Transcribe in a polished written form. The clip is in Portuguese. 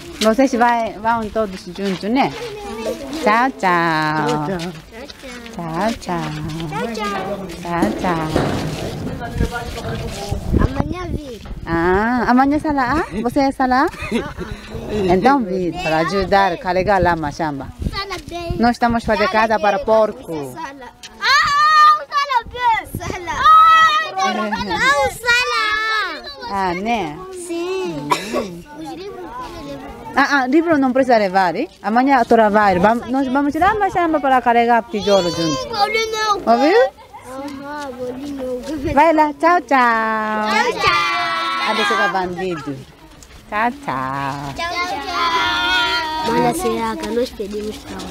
Vocês vão todos juntos, né? Tchau, tchau. Tchau, tchau. Tchau, tchau. Amanhã vir. Amanhã está lá? Você está lá? Então vir para ajudar a carregar lá na chamba. Nós estamos fazendo casa para porco. Né? Sim. Livro não precisa levar, hein? Amanhã tu vai. Nós vamos tirar uma chamba para carregar tijolo juntos. Ouviu? Vai lá, tchau, tchau. Tchau, tchau. Adesso que bandido. Tchau, tchau. Tchau, tchau. Olha, será que nós pedimos para